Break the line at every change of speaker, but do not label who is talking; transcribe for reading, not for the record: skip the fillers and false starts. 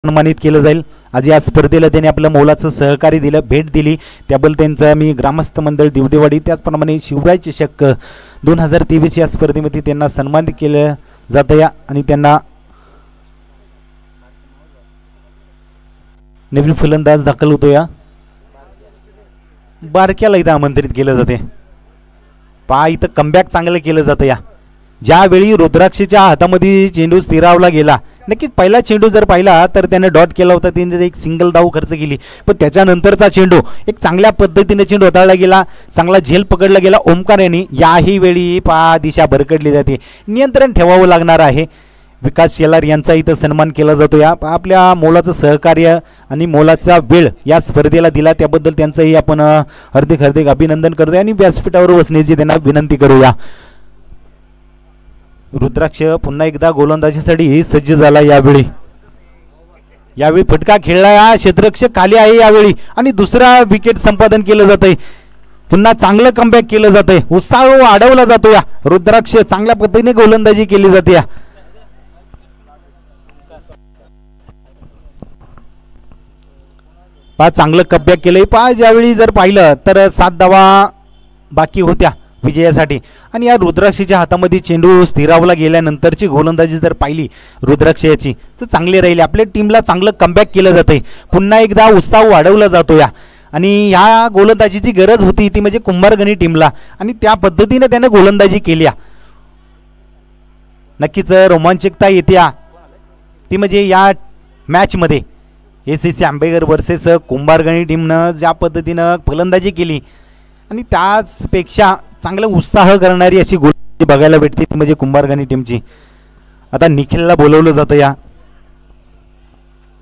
सन्मानित केलं जाईल। आज या स्पर्धेला त्यांनी आपलं मोलाचं सहकार्य दिलं, भेट दिली, त्याबद्दल त्यांचं मी ग्रामस्थ मंडळ दिवदेवाडी त्याचप्रमाणे शिवराय चषक 2023 या स्पर्धेमध्ये त्यांना सन्मानित केलं जातं या आणि त्यांना नवीन फलंदाज दाखल होतो या बारक्याला इथं आमंत्रित केलं जाते। पहा इथं कमबॅक चांगलं केलं जातं या ज्यावेळी रुद्राक्षच्या हातामध्ये चेंडू स्थिरावला गेला, नक्कीच पहिला चेंडू जर पाहिला तर त्याने डॉट केला होता, त्याने एक सिंगल धाव खर्च केली, पण त्याच्यानंतरचा चेंडू एक चांगल्या पद्धतीने चेंडू हाताळला गेला, चांगला झेल पकडला गेला ओमकार यांनी। याही वेळी पहा दिशा भरकडली जाते, नियंत्रण ठेवावं लागणार आहे। विकास शेलार यांचा इथं सन्मान केला जातो या आपल्या मोलाचं सहकार्य आणि मोलाचा वेळ या स्पर्धेला दिला त्याबद्दल त्यांचंही आपण हार्दिक हार्दिक अभिनंदन करतोय आणि व्यासपीठावर बसण्याची त्यांना विनंती करूया। रुद्राक्ष पुन्हा एकदा गोलंदाजीसाठी सज्ज झाला। यावेळी फटका खेळला या क्षेत्ररक्षक खाली आहे यावेळी आणि दुसरा विकेट संपादन केलं जातंय, पुन्हा चांगलं कमबॅक केलं जातंय, उत्साह वाढवला जातो या रुद्राक्ष चांगल्या पद्धतीने गोलंदाजी केली जाते या। पहा चांगलं कमबॅक केलंय, पहा ज्यावेळी जर पाहिलं तर 7 धावा बाकी होत्या विजयासाठी आणि या रुद्राक्षच्या हातामध्ये चेंडू स्थिरावला गेल्यानंतरची गोलंदाजी जर पाहिली रुद्राक्षची तर चांगली राहिली, आपल्या टीमला चांगलं कमबॅक केलं जातंय, पुन्हा एकदा उत्साह वाढवला जातो या आणि ह्या गोलंदाजीची गरज होती ती म्हणजे कुंभारगणी टीमला आणि त्या पद्धतीने त्याने गोलंदाजी केली। नक्कीच रोमांचकता येते ती म्हणजे या मॅचमध्ये एसीसी आंबेगर वर्सेस कुंभारगणी टीमनं ज्या पद्धतीनं फलंदाजी केली आणि त्याचपेक्षा चांगला उत्साह करणारी अशी गोलंदाजी बघायला भेटते ती म्हणजे कुंभारगणी टीमची। आता निखिलला बोलवलं जातं या